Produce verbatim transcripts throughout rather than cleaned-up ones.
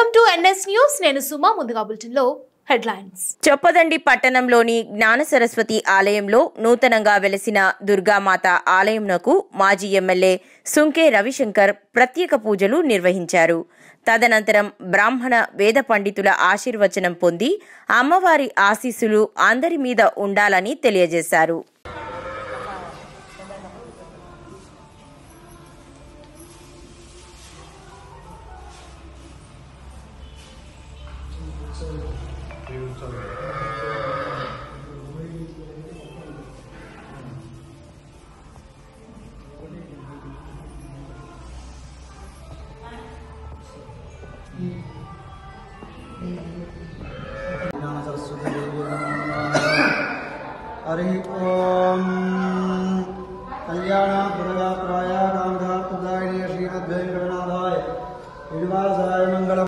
Welcome to NS news. నేను సుమా. ముందుగా bulletin లో హెడ్లైన్స్. చొప్పదండి పట్టణంలోని జ్ఞాన సరస్వతి ఆలయంలో నూతనంగా వెలసిన దుర్గామాత ఆలయంనకు మాజీ ఎమ్మెల్యే సుంకే రవిశంకర్ ప్రత్యేక పూజలు నిర్వహించారు. తదనంతరం బ్రాహ్మణ వేద పండితుల ఆశీర్వచనం పొంది అమ్మవారి ఆశీస్సులు అందరి మీద ఉండాలని తెలియజేశారు. हरि ओम कल्याण दुर्गा प्राया कामधात्मदायिनी श्रीमद्वेंकटनाथाय श्रीनिवासाय मंगलम.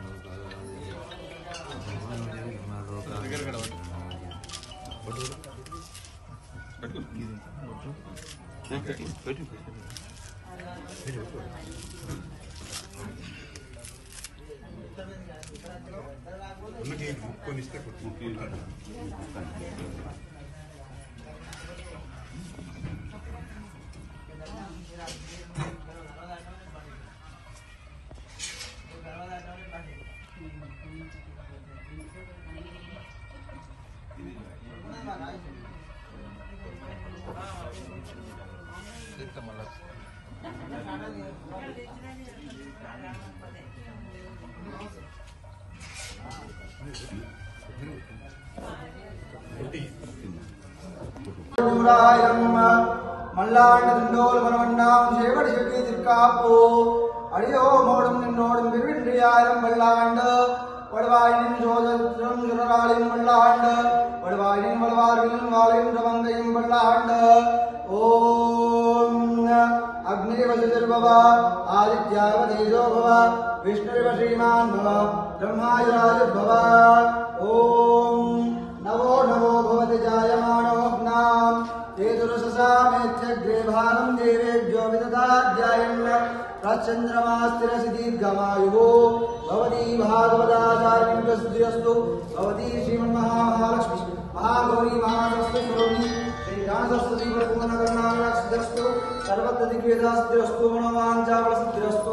மல்லாண்டு திண்டோல் மனவண்ணாம் சேவடி செட்டி திருக்காப்போ அடியோ மோடும் நின்னோடும் விருவின்றியாயிரம் வல்லாண்டு வடுவாயினின் சோதத்திரம் சுரராளின் வல்லாண்டு வடுவாயினின் வளவார்களின் வாழையும் ரவங்கையும் வல்லாண்டு. ஓம் அக்னிவசிர்பவ ஆதித்யாவ தேஜோ பவ விஷ்ணுரிவ ஸ்ரீமான் பவ பிரம்மாயுராஜுர்பவ. ஓம் नवो नवो भवति जायमानोऽग्नाम् तेतुरससामेत्यग्रेभानं देवेभ्यो विदधाध्यायन् तच्चन्द्रमास्तिरसि दीर्घमायुः भवती भागवताचार्यस्तु भवती श्रीमन्महामहालक्ष्मी महागौरी महासरस्वती स्वरूपिणी श्रीकान्तस्वती पूर्णकर्णास्तु सर्वत्र दिग्वेदास्तिरस्तु मनोवाञ्छाफलसिद्धिरस्तु.